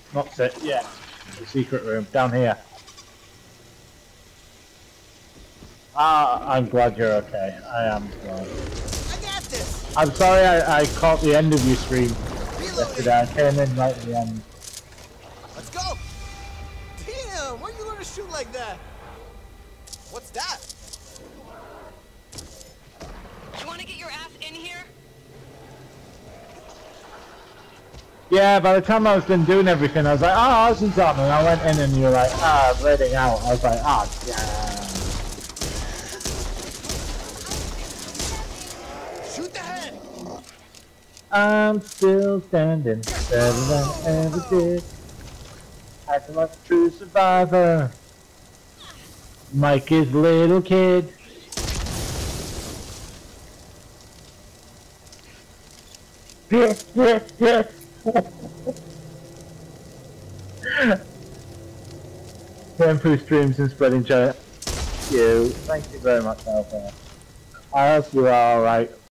Not it, yeah. The secret room, down here. Ah, I'm glad you're okay. I am glad. I got this. I'm sorry I caught the end of your stream Reloading. yesterday. I came in right at the end. Let's go. Damn, where you learn to shoot like that? What's that? You want to get your ass in here? Yeah, by the time I was done doing everything, I was like, oh, Allison's on, and I went in and you were like, ah, I'm reading out. I was like, ah, yeah. Shoot the head. I'm still standing, better than I ever did. Acting like a true survivor. Mike is a little kid. Going through streams and spreading joy. Thank you very much, Alpha. I hope you are alright.